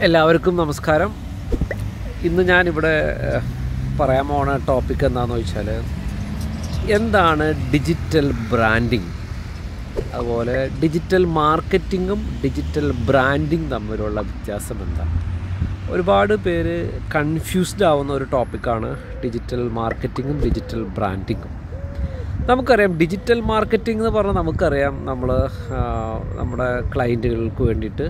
എല്ലാവർക്കും നമസ്കാരം. ഇന്ന് ഞാനിവിടെ പറയാൻ പോകുന്ന ടോപ്പിക് എന്താണെന്ന് വെച്ചാൽ എന്താണ് ഡിജിറ്റൽ ബ്രാൻഡിങ്, അതുപോലെ ഡിജിറ്റൽ മാർക്കറ്റിങ്ങും ഡിജിറ്റൽ ബ്രാൻഡിങ് തമ്മിലുള്ള വ്യത്യാസം എന്താണ്. ഒരുപാട് പേര് കൺഫ്യൂസ്ഡ് ആവുന്ന ഒരു ടോപ്പിക്കാണ് ഡിജിറ്റൽ മാർക്കറ്റിങ്ങും ഡിജിറ്റൽ ബ്രാൻഡിങ്ങും. നമുക്കറിയാം, ഡിജിറ്റൽ മാർക്കറ്റിംഗ് എന്ന് പറഞ്ഞാൽ നമുക്കറിയാം, നമ്മുടെ ക്ലയൻറ്റുകൾക്ക് വേണ്ടിയിട്ട്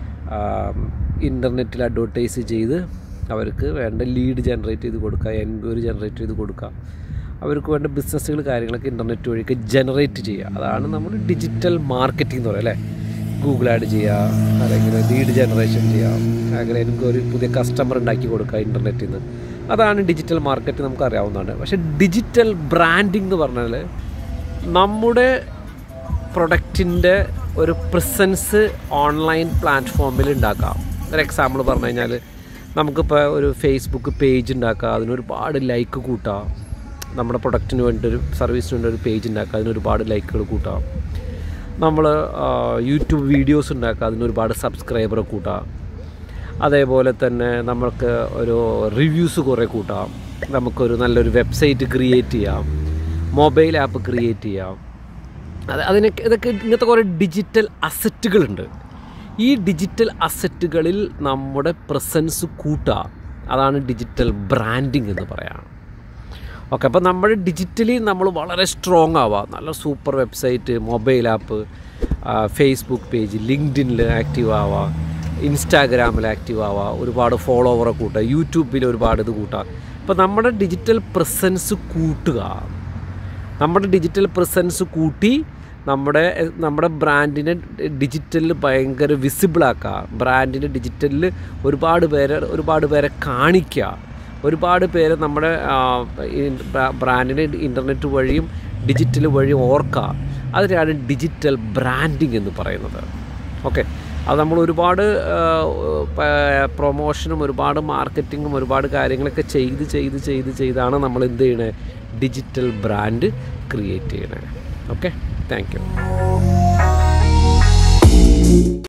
ഇൻ്റർനെറ്റിൽ അഡ്വർടൈസ് ചെയ്ത് അവർക്ക് വേണ്ട ലീഡ് ജനറേറ്റ് ചെയ്ത് കൊടുക്കുക, എൻക്വയറി ജനറേറ്റ് ചെയ്ത് കൊടുക്കുക, അവർക്ക് വേണ്ട ബിസിനസ്സുകൾ കാര്യങ്ങളൊക്കെ ഇൻ്റർനെറ്റ് വഴിയൊക്കെ ജനറേറ്റ് ചെയ്യുക. അതാണ് നമ്മൾ ഡിജിറ്റൽ മാർക്കറ്റിംഗ് എന്ന് പറയുക, അല്ലേ. ഗൂഗിൾ ആഡ് ചെയ്യുക, അല്ലെങ്കിൽ ലീഡ് ജനറേഷൻ ചെയ്യുക, അങ്ങനെ എൻക്വയറി പുതിയ കസ്റ്റമർ ഉണ്ടാക്കി കൊടുക്കുക ഇൻ്റർനെറ്റിൽ നിന്ന്. അതാണ് ഡിജിറ്റൽ മാർക്കറ്റ്, നമുക്കറിയാവുന്നതാണ്. പക്ഷേ ഡിജിറ്റൽ ബ്രാൻഡിംഗ് എന്ന് പറഞ്ഞാൽ നമ്മുടെ പ്രൊഡക്റ്റിൻ്റെ ഒരു പ്രസൻസ് ഓൺലൈൻ പ്ലാറ്റ്ഫോമിൽ ഉണ്ടാക്കാം. ഒരു എക്സാമ്പിൾ പറഞ്ഞു കഴിഞ്ഞാൽ, നമുക്കിപ്പോൾ ഒരു ഫേസ്ബുക്ക് പേജ് ഉണ്ടാക്കുക, അതിനൊരുപാട് ലൈക്ക് കൂട്ടാം. നമ്മുടെ പ്രൊഡക്റ്റിന് വേണ്ടി ഒരു സർവീസിന് വേണ്ടി ഒരു പേജ് ഉണ്ടാക്കുക, അതിനൊരുപാട് ലൈക്കുകൾ കൂട്ടാം. നമ്മൾ യൂട്യൂബ് വീഡിയോസ് ഉണ്ടാക്കുക, അതിനൊരുപാട് സബ്സ്ക്രൈബർ കൂട്ടാം. അതേപോലെ തന്നെ നമുക്ക് ഒരു റിവ്യൂസ് കുറേ കൂട്ടാം. നമുക്കൊരു നല്ലൊരു വെബ്സൈറ്റ് ക്രിയേറ്റ് ചെയ്യാം, മൊബൈൽ ആപ്പ് ക്രിയേറ്റ് ചെയ്യാം. ഇതൊക്കെ ഇങ്ങനത്തെ കുറേ ഡിജിറ്റൽ അസറ്റുകളുണ്ട്. ഈ ഡിജിറ്റൽ അസറ്റുകളിൽ നമ്മുടെ പ്രസൻസ് കൂട്ടുക, അതാണ് ഡിജിറ്റൽ ബ്രാൻഡിങ് എന്ന് പറയാം. ഓക്കെ, അപ്പോൾ നമ്മൾ ഡിജിറ്റലി നമ്മൾ വളരെ സ്ട്രോങ് ആവുക, നല്ല super website, mobile app, Facebook page, ലിങ്ക്ഡിനിൽ ആക്റ്റീവ് ആവുക, ഇൻസ്റ്റാഗ്രാമിൽ ആക്റ്റീവ് ആവുക, ഒരുപാട് ഫോളോവറെ കൂട്ടുക, യൂട്യൂബിൽ ഒരുപാട് ഇത് കൂട്ടുക. അപ്പോൾ നമ്മുടെ ഡിജിറ്റൽ പ്രസൻസ് കൂട്ടുക, നമ്മുടെ ഡിജിറ്റൽ പ്രസൻസ് കൂട്ടി നമ്മുടെ ബ്രാൻഡിനെ ഡിജിറ്റലിൽ ഭയങ്കര വിസിബിളാക്കുക, ബ്രാൻഡിനെ ഡിജിറ്റലിൽ ഒരുപാട് പേരെ കാണിക്കുക, ഒരുപാട് പേരെ നമ്മുടെ ബ്രാൻഡിനെ ഇൻ്റർനെറ്റ് വഴിയും ഡിജിറ്റൽ വഴിയും ഓർക്കുക. അതിനാണ് ഡിജിറ്റൽ ബ്രാൻഡിങ് എന്ന് പറയുന്നത്. ഓക്കെ, അത് നമ്മൾ ഒരുപാട് പ്രൊമോഷനും ഒരുപാട് മാർക്കറ്റിങ്ങും ഒരുപാട് കാര്യങ്ങളൊക്കെ ചെയ്താണ് നമ്മൾ എന്ത് ചെയ്യണേ, ഡിജിറ്റൽ ബ്രാൻഡ് ക്രിയേറ്റ് ചെയ്യണേ. Okay, thank U.